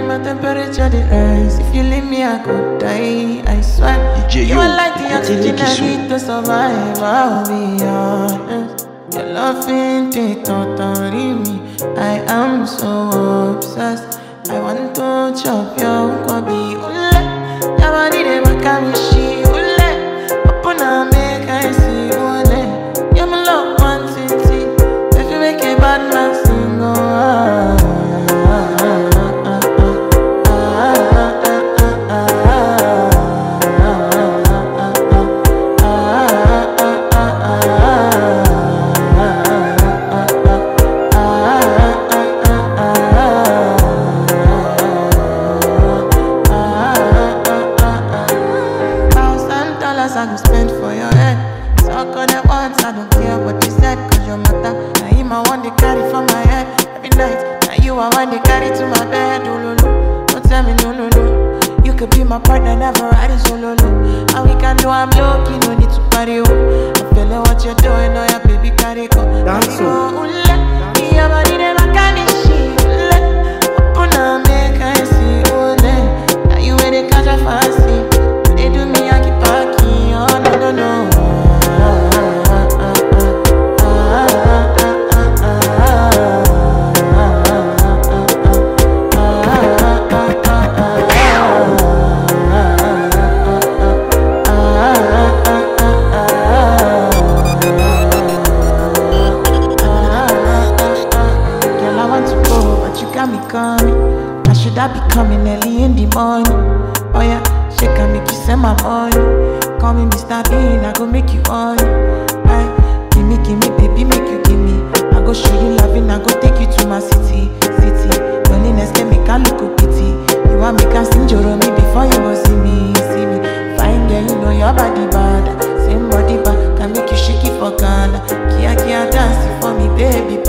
my temperature the rise. If you leave me, I could die. I swear. You are like the oxygen I need to survive. I'll be honest. Your love ain't it totally me. I am so obsessed. I want to chop your kwabi. Ule, your body they make me she. Ule, open up make I see. Ule, you're my love one city. If you make a bad man sing, oh. I go spend for your head. Talk on it once, I don't care what you said. Cause your matter, now him I want to carry for my head. Every night, now you I want to carry to my bed. Oh, no, no, don't tell me no, no, no. You could be my partner, never ride it solo, no. And we can do, I'm lucky, no need to party, oh. I'm feeling what you're doing, oh yeah, baby, carry go. Dance, oh, your body never can be shit. Open up, make I see, oh, now you ready, catch a fancy. They do me, I keep parking, oh, no, no, no. Girl, I want to go, but you got me coming. Why should I be coming early in the morning? Oh yeah, she can make you send my money. Call me Mr. Bean, I go make you on. Aye, gimme, baby, make you gimme. I go show you loving, I go take you to my city. Loneliness can make a look of pity. You want me can sing Joromi before you go see me. Fine girl, you know your body bad. Same body bad, can make you shake it for Ghana. Kia dance for me, baby.